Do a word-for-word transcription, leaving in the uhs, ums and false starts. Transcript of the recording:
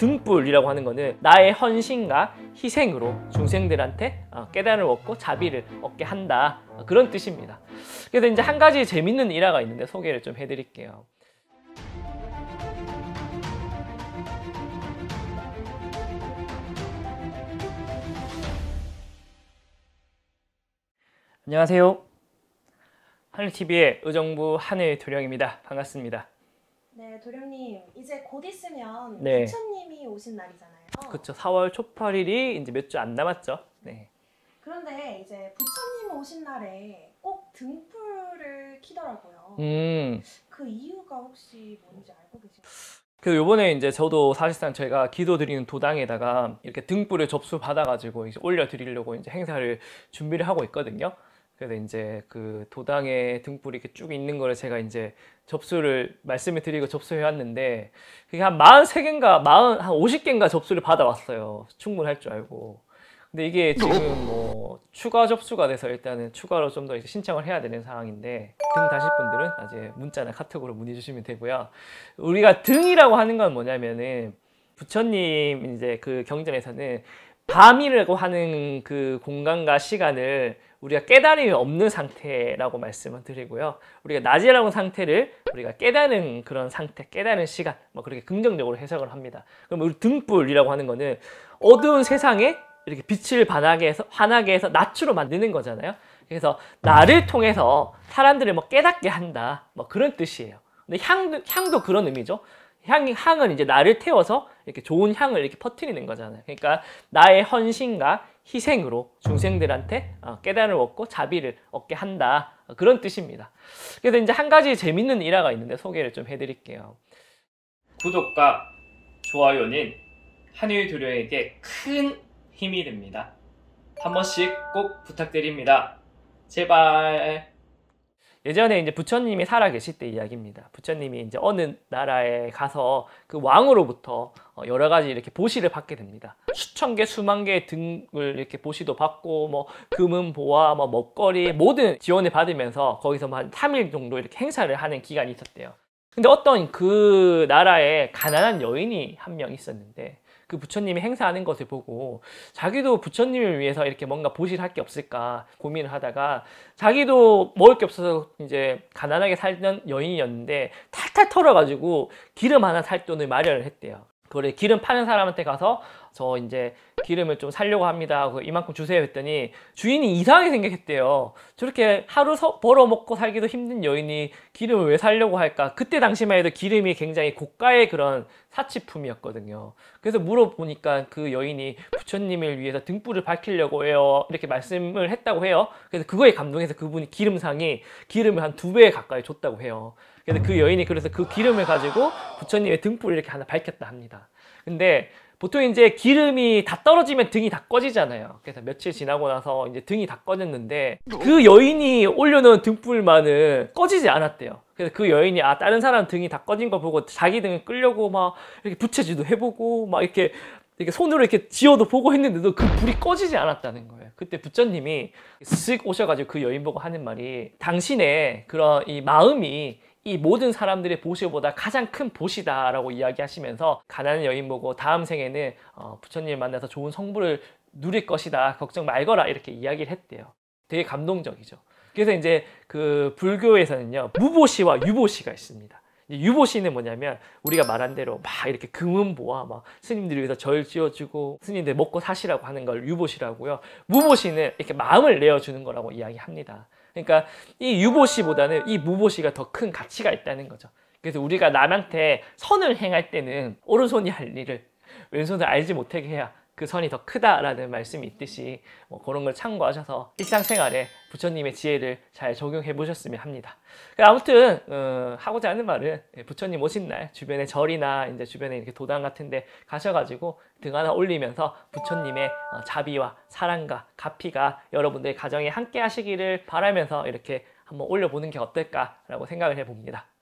등불이라고 하는 거는 나의 헌신과 희생으로 중생들한테 깨달음을 얻고 자비를 얻게 한다, 그런 뜻입니다. 그래서 이제 한 가지 재밌는 일화가 있는데 소개를 좀 해드릴게요. 안녕하세요. 하늘티비의 의정부 하늘도령입니다. 반갑습니다. 네, 도령님, 이제 곧 있으면 네. 부처님이 오신 날이잖아요. 그렇죠. 사월 초팔일이 이제 몇 주 안 남았죠. 네. 그런데 이제 부처님 오신 날에 꼭 등불을 켜더라고요. 음. 그 이유가 혹시 뭔지 알고 계신가요? 그 요번에 이제 저도 사실상 저희가 기도 드리는 도당에다가 이렇게 등불을 접수 받아가지고 이제 올려드리려고 이제 행사를 준비를 하고 있거든요. 그래서 이제 그 도당에 등불이 이렇게 쭉 있는 거를 제가 이제 접수를 말씀을 드리고 접수해 왔는데, 그게 한 사십삼 개인가 사십, 한 오십 개인가 접수를 받아왔어요. 충분할 줄 알고. 근데 이게 지금 뭐 추가 접수가 돼서 일단은 추가로 좀 더 신청을 해야 되는 상황인데, 등 다실 분들은 나중에 문자나 카톡으로 문의 주시면 되고요. 우리가 등이라고 하는 건 뭐냐면은, 부처님 이제 그 경전에서는 밤이라고 하는 그 공간과 시간을 우리가 깨달음이 없는 상태라고 말씀을 드리고요. 우리가 낮이라는 상태를 우리가 깨닫는 그런 상태, 깨닫는 시간, 뭐 그렇게 긍정적으로 해석을 합니다. 그럼 우리 등불이라고 하는 거는 어두운 세상에 이렇게 빛을 반하게 해서, 환하게 해서 낮추로 만드는 거잖아요. 그래서 나를 통해서 사람들을 뭐 깨닫게 한다, 뭐 그런 뜻이에요. 근데 향도, 향도 그런 의미죠. 향, 향은 이제 나를 태워서 이렇게 좋은 향을 이렇게 퍼뜨리는 거잖아요. 그러니까 나의 헌신과 희생으로 중생들한테 깨달음을 얻고 자비를 얻게 한다, 그런 뜻입니다. 그래서 이제 한 가지 재밌는 일화가 있는데 소개를 좀 해드릴게요. 구독과 좋아요는 하늘도령에게 큰 힘이 됩니다. 한 번씩 꼭 부탁드립니다. 제발. 예전에 이제 부처님이 살아계실 때 이야기입니다. 부처님이 이제 어느 나라에 가서 그 왕으로부터 여러 가지 이렇게 보시를 받게 됩니다. 수천 개, 수만 개의 등을 이렇게 보시도 받고, 뭐 금은 보화, 뭐 먹거리 모든 지원을 받으면서 거기서 한 삼 일 정도 이렇게 행사를 하는 기간이 있었대요. 근데 어떤 그 나라에 가난한 여인이 한 명 있었는데, 그 부처님이 행사하는 것을 보고 자기도 부처님을 위해서 이렇게 뭔가 보시를 할 게 없을까 고민을 하다가, 자기도 먹을 게 없어서 이제 가난하게 살던 여인이었는데 탈탈 털어가지고 기름 하나 살 돈을 마련을 했대요. 그래, 기름 파는 사람한테 가서 저 이제 기름을 좀 사려고 합니다, 이만큼 주세요 했더니 주인이 이상하게 생각했대요. 저렇게 하루 서, 벌어먹고 살기도 힘든 여인이 기름을 왜 사려고 할까? 그때 당시만 해도 기름이 굉장히 고가의 그런 사치품이었거든요. 그래서 물어보니까 그 여인이 부처님을 위해서 등불을 밝히려고 해요, 이렇게 말씀을 했다고 해요. 그래서 그거에 감동해서 그분이 기름상이 기름을 한 두 배 가까이 줬다고 해요. 그래서 그 여인이 그래서 그 기름을 가지고 부처님의 등불을 이렇게 하나 밝혔다 합니다. 근데 보통 이제 기름이 다 떨어지면 등이 다 꺼지잖아요. 그래서 며칠 지나고 나서 이제 등이 다 꺼졌는데 그 여인이 올려놓은 등불만은 꺼지지 않았대요. 그래서 그 여인이 아 다른 사람 등이 다 꺼진 거 보고 자기 등을 끌려고 막 이렇게 부채질도 해보고 막 이렇게 이렇게 손으로 이렇게 지어도 보고 했는데도 그 불이 꺼지지 않았다는 거예요. 그때 부처님이 쓱 오셔가지고 그 여인 보고 하는 말이, 당신의 그런 이 마음이 이 모든 사람들의 보시보다 가장 큰 보시다 라고 이야기하시면서 가난한 여인 보고 다음 생에는 어, 부처님을 만나서 좋은 성부를 누릴 것이다, 걱정 말거라, 이렇게 이야기를 했대요. 되게 감동적이죠. 그래서 이제 그 불교에서는요, 무보시와 유보시가 있습니다. 유보시는 뭐냐면 우리가 말한 대로 막 이렇게 금은보화 막 스님들을 위해서 절 지어주고 스님들 먹고 사시라고 하는 걸 유보시라고요. 무보시는 이렇게 마음을 내어주는 거라고 이야기합니다. 그러니까 이 유보시보다는 이 무보시가 더 큰 가치가 있다는 거죠. 그래서 우리가 남한테 선을 행할 때는 오른손이 할 일을 왼손을 알지 못하게 해야 그 선이 더 크다라는 말씀이 있듯이, 뭐 그런 걸 참고하셔서 일상생활에 부처님의 지혜를 잘 적용해 보셨으면 합니다. 아무튼 어, 하고자 하는 말은 부처님 오신 날 주변에 절이나 이제 주변에 이렇게 도당 같은데 가셔가지고 등 하나 올리면서 부처님의 어, 자비와 사랑과 가피가 여러분들의 가정에 함께 하시기를 바라면서 이렇게 한번 올려보는 게 어떨까라고 생각을 해봅니다.